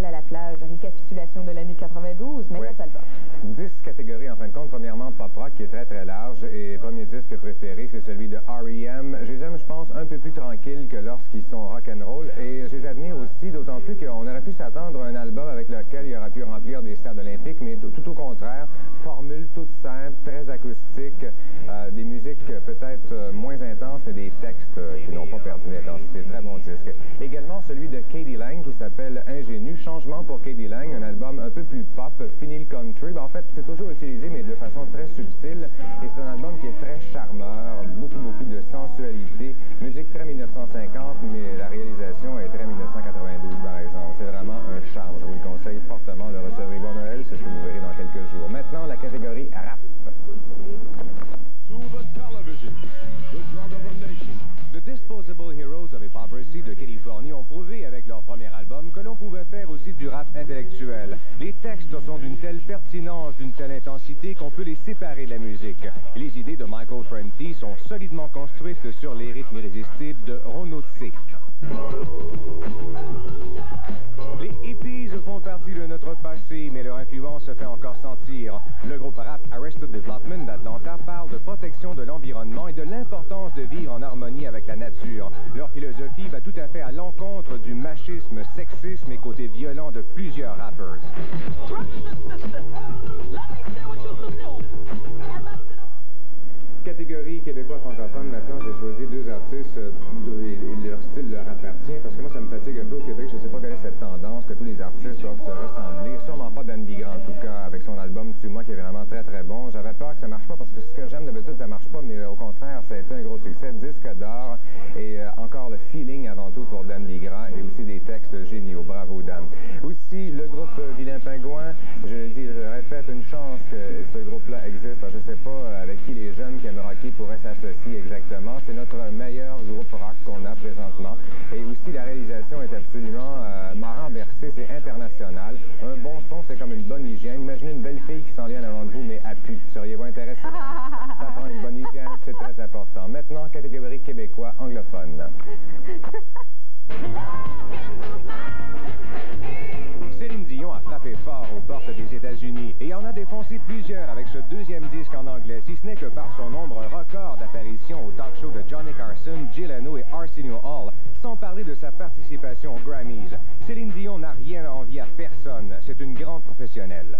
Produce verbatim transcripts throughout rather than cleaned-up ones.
Montréal à la plage. Récapitulation de l'année quatre-vingt-douze, meilleur ouais. album. dix catégories en fin de compte. Premièrement, pop rock qui est très très large. Et premier disque préféré, c'est celui de R E M. Je les aime, je pense, un peu plus tranquilles que lorsqu'ils sont rock'n'roll. Et je les admire aussi, d'autant plus qu'on aurait pu s'attendre à un album avec lequel il aurait pu remplir des stades olympiques, mais tout au contraire, formule toute simple, très acoustique, euh, des musiques peut-être euh, moins intenses, mais des textes euh, qui n'ont pas perdu d'intensité. Très bon disque. Également celui de k d. lang qui s'appelle Ingénu. Changement pour k d. lang, un album un peu plus pop, fini le country. Ben, en fait, c'est toujours utilisé, mais de façon très subtile. Et c'est un album qui est très charmeur, beaucoup, beaucoup de sensualité. Musique très mille neuf cent cinquante, mais la réalisation est très mille neuf cent quatre-vingt-douze, par exemple. C'est vraiment un charme. Je vous le conseille fortement. Le recevrez bon Noël, c'est ce que vous verrez dans quelques jours. Maintenant, la catégorie rap. The Disposable Heroes of Hypocrisy de Californie ont prouvé avec leur premier album que l'on pouvait faire aussi du rap intellectuel. Les textes sont d'une telle pertinence, d'une telle intensité qu'on peut les séparer de la musique. Les idées de Michael Franti sont solidement construites sur les rythmes irrésistibles de Renaud C. Les hippies font partie de notre passé, mais leur influence se fait encore sentir. Le groupe rap Arrested Development d'Atlanta parle de protection de l'environnement et de l'importance de vivre en harmonie avec la nature. Leur philosophie va tout à fait à l'encontre du machisme, sexisme et côté violent de plusieurs rappers. Catégorie québécois francophone, maintenant j'ai choisi deux artistes euh, et leur style leur appartient parce que moi ça me fatigue un peu au Québec, je ne sais pas quelle est cette tendance que tous les artistes doivent se ressembler, sûrement pas Dan Bigra en tout cas avec son album Tue-moi qui est vraiment très très bon. J'avais peur que ça marche pas parce que ce que j'aime d'habitude ça marche pas, mais euh, au contraire ça a été un gros succès, disque d'or et euh, encore le feeling avant tout pour Dan Bigra et aussi des textes géniaux, bravo Dan. Aussi le groupe euh, Vilain Pingouin, je le dis, je répète, une chance que ce groupe-là existe, parce que je sais pas euh, avec qui les jeunes qui aiment rocker pourraient s'associer exactement. C'est notre meilleur groupe rock qu'on a présentement. Et aussi, la réalisation est absolument euh, m'a renversé, c'est international. Un bon son, c'est comme une bonne hygiène. Imaginez une belle fille qui s'en vient avant de vous, mais à pu. Seriez-vous intéressé? Ça prend une bonne hygiène, c'est très important. Maintenant, catégorie québécois anglophone. Céline Dion a frappé fort aux portes des États-Unis et en a défoncé plusieurs avec ce deuxième disque en anglais, si ce n'est que par son nombre record d'apparitions au talk show de Johnny Carson, Jay Leno et Arsenio Hall, sans parler de sa participation aux Grammys. Céline Dion n'a rien à envier à personne, c'est une grande professionnelle.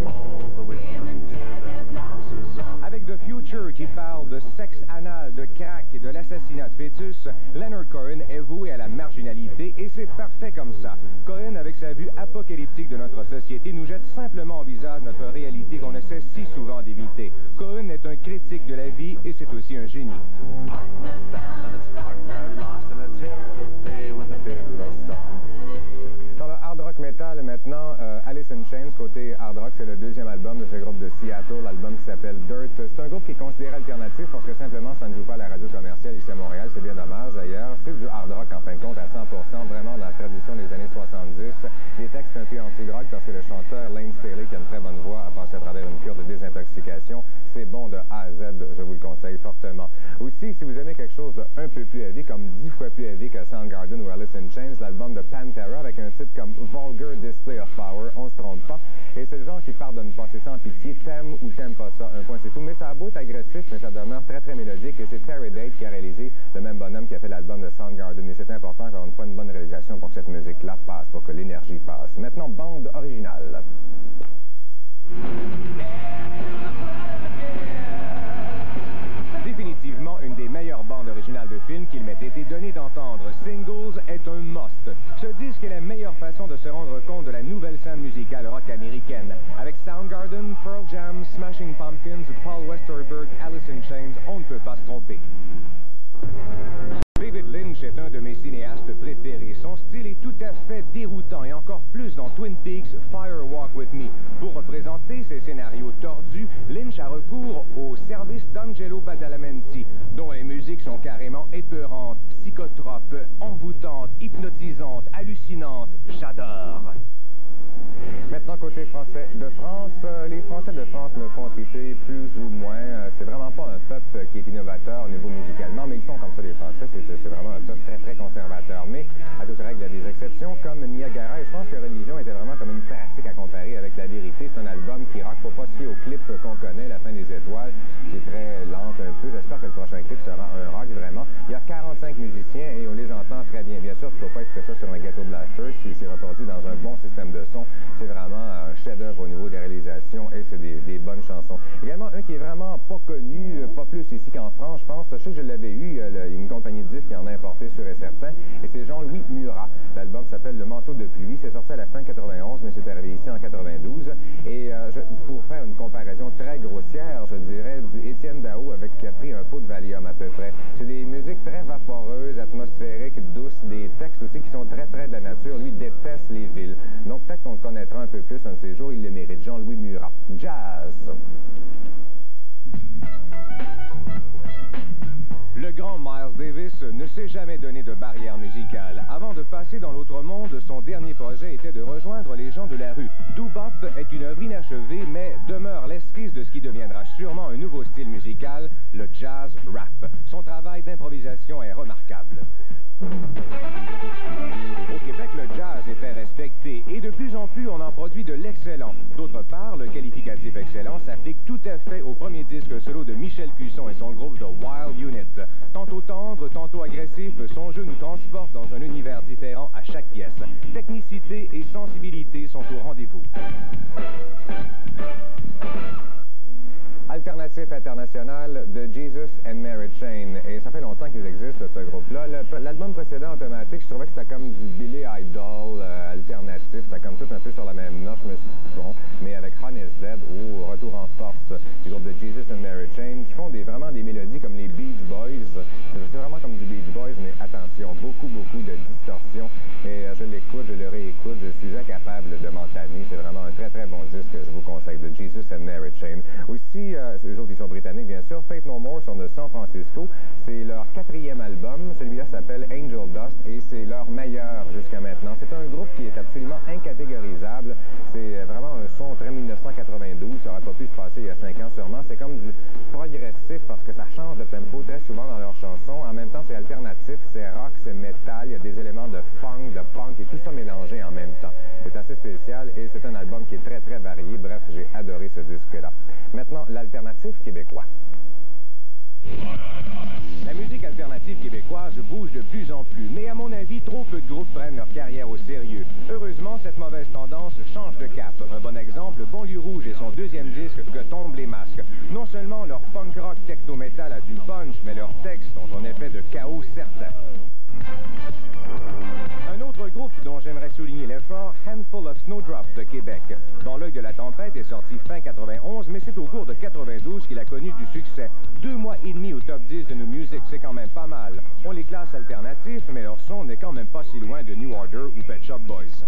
Avec The Future qui parle de sexe anal, de crack et de l'assassinat de fœtus, Leonard Cohen est voué à la marginalité et c'est parfait comme ça. Cohen, avec sa vue apocalyptique de notre société, nous jette simplement en visage notre réalité qu'on essaie si souvent d'éviter. Cohen est un critique de la vie et c'est aussi un génie. Dans le hard rock metal, maintenant, euh, Alice in Chains, côté hard rock, c'est le deuxième album de ce groupe de Seattle, l'album qui s'appelle Dirt. C'est un groupe qui est considéré alternatif parce que simplement ça ne joue pas à la radio commerciale ici à Montréal, c'est bien dommage d'ailleurs. C'est du hard rock en fin de compte à cent pour cent, vraiment dans la tradition des années soixante-dix. Des textes un peu anti-drogue parce que le chanteur Lane Staley, qui a une très bonne voix, a passé à travers une cure de désintoxication. C'est bon de A à Z, je vous le conseille fortement. Aussi, si vous aimez quelque chose de un peu plus heavy, comme dix fois plus heavy que Soundgarden ou Alice in Chains, l'album de Pantera avec un titre comme Vulgar Display of Power, on se trompe pas. Et c'est le genre qui pardonne pas, c'est sans pitié, t'aimes ou t'aimes pas ça, un point c'est tout. Mais ça a beau être agressif, mais ça demeure très très mélodique. Et c'est Terry Date qui a réalisé, le même bonhomme qui a fait l'album de Soundgarden. Et c'est important encore une fois une bonne réalisation pour que cette musique-là passe, pour que l'énergie passe. Maintenant, bande originale. Définitivement une des meilleures bandes originales de films qu'il m'ait été donné d'entendre. Singles est un must. Ce disque est la meilleure façon de se rendre compte de la nouvelle scène musicale rock américaine. Avec Soundgarden, Pearl Jam, Smashing Pumpkins, Paul Westerberg, Alice in Chains, on ne peut pas se tromper. David Lynch est un de mes cinéastes préférés. Son style est tout à fait déroutant et encore plus dans Twin Peaks, Fire Walk With Me. Pour représenter ses scénarios tordus, Lynch a recours au service d'Angelo Badalamenti, dont les musiques sont carrément épeurantes, psychotropes, envoûtantes, hypnotisantes, hallucinantes. J'adore. Maintenant, côté français de France, euh, les Français de France me font triper plus ou moins. Euh, c'est vraiment pas un peuple qui est innovateur au niveau musicalement, mais ils sont comme ça, les Français. C'est vraiment un peuple très, très conservateur. Mais, à toute règle, il y a des exceptions, comme Niagara. Et je pense que Religion était prochain clip sera un rock, vraiment. Il y a quarante-cinq musiciens et on les entend très bien. Bien sûr, il ne faut pas écouter ça sur un Ghetto Blaster. Si c'est reproduit dans un bon système de son, c'est vraiment un chef-d'œuvre au niveau des réalisations et c'est des, des bonnes chansons. Également, un qui est vraiment pas connu, pas plus ici qu'en France, je pense. Je sais que je l'avais eu, il y a une compagnie de disques qui en a importé sûr et certain. Et c'est Jean-Louis Murat. L'album s'appelle Le Manteau de pluie. C'est sorti à la fin de quatre-vingt-onze, mais c'est arrivé ici en quatre-vingt-douze. Et euh, je, pour faire une comparaison très grossière, je dirais du Étienne Dao avec qui a pris un pot de Valium à peu près. C'est des musiques très vaporeuses, atmosphériques, douces, des textes aussi qui sont très près de la nature. Lui déteste les villes. Donc peut-être qu'on le connaîtra un peu plus un de ces jours. Il le mérite. Jean-Louis Murat. Jazz. Le grand Miles Davis ne s'est jamais donné de barrière musicale. Avant de passer dans l'autre monde, son dernier projet était de rejoindre les gens de la rue. Doo-Bop est une œuvre inachevée, mais demeure l'esquisse de ce qui deviendra sûrement un nouveau style musical, le jazz rap. Son travail d'improvisation est remarquable. Au Québec, le jazz est très respecté et de plus en plus, on en produit de l'excellent. D'autre part, le qualificatif excellent s'applique tout à fait au premier disque solo de Michel Cusson et son groupe The Wild Unit. Tantôt tendre, tantôt agressif, son jeu nous transporte dans un univers différent à chaque pièce. Technicité et sensibilité sont au rendez-vous. Alternatif international de Jesus and Mary Chain. Et ça fait longtemps qu'ils existent, ce groupe-là. L'album précédent, Automatic, je trouvais que c'était comme du Billy Idol euh, alternatif. C'était comme tout un peu sur la même note, je me suis dit bon. Mais avec Hon is Dead ou Retour en force du groupe de Jesus and Mary Chain, qui font des, vraiment des mélodies comme les Beach Boys. C'est vraiment comme du Beach Boys, mais attention, beaucoup, beaucoup de distorsion. Et euh, je l'écoute, je le réécoute, je suis incapable de m'en tanner. C'est vraiment un très, très bon disque que je vous conseille, de Jesus and Mary Chain. Aussi, euh, eux autres, ils sont britanniques, bien sûr. Faith No More sont de San Francisco. C'est leur quatrième album. Celui-là s'appelle Angel Dust et c'est leur meilleur jusqu'à maintenant. C'est un groupe qui est absolument incatégorisable. C'est vraiment un son très mille neuf cent quatre-vingt-douze. Ça n'aurait pas pu se passer il y a cinq ans sûrement. C'est comme du progressif parce que ça change de tempo très souvent dans leurs chansons. En même temps, c'est alternatif, c'est rock, c'est métal. Il y a des éléments de funk, de punk et tout ça mélangé en même temps. C'est assez spécial et c'est un album qui est très, très varié. Bref, j'ai adoré ce disque-là. Maintenant, l'alternatif québécois. La musique alternative québécoise bouge de plus en plus, mais à mon avis, trop peu de groupes prennent leur carrière au sérieux. Heureusement, cette mauvaise tendance change de cap. Un bon exemple, Banlieue Rouge et son deuxième disque, Que tombent les masques. Non seulement leur punk rock techno-metal a du punch, mais leurs textes ont un effet de chaos certain. Un autre groupe dont j'aimerais souligner l'effort, Handful of Snowdrops de Québec. Dans l'œil de la tempête est sorti fin quatre-vingt-onze, mais c'est au cours de quatre-vingt-douze qu'il a connu du succès. Deux mois et demi au top dix de New Music, c'est quand même pas mal. On les classe alternatifs, mais leur son n'est quand même pas si loin de New Order ou Pet Shop Boys.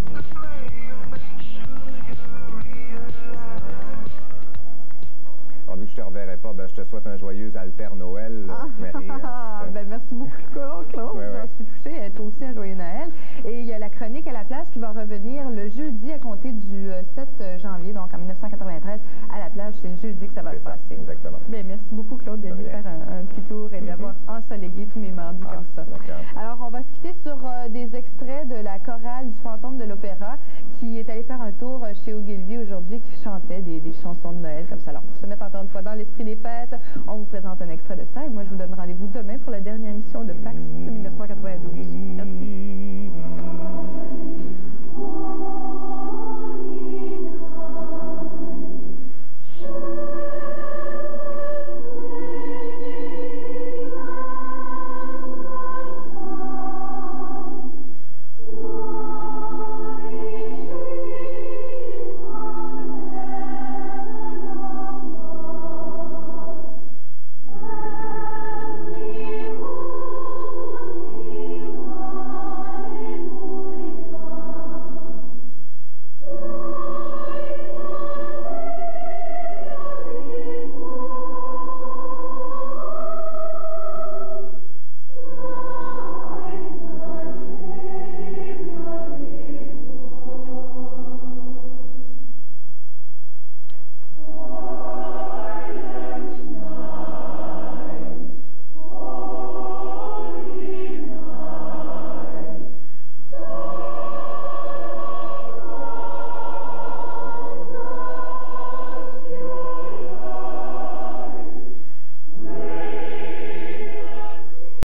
Alors, vu que je te reverrai pas, ben, je te souhaite un joyeux alter Noël, ah, Marie. ben, merci beaucoup, Claude. Ouais, ouais. Je suis touchée. Toi aussi, un joyeux Noël. Et il y a la chronique à la plage qui va revenir le jeudi à compter du sept janvier, donc en mille neuf cent quatre-vingt-treize, à la plage. C'est le jeudi que ça va se passer. Exactement. Ben, merci beaucoup, Claude, d'être venu faire un, un petit tour et d'avoir mm-hmm. ensoleillé tous mes mardis ah, comme ça. Alors, on va se quitter sur euh, des extraits de la chorale du Fantôme de l'Opéra qui est allé faire un tour chez Ogilvy aujourd'hui, qui chantait des, des chansons de Noël comme ça. Alors, pour se mettre encore une fois dans l'esprit des fêtes, on vous présente un extrait de ça et moi, je vous donne rendez-vous demain pour la dernière émission de Pâques.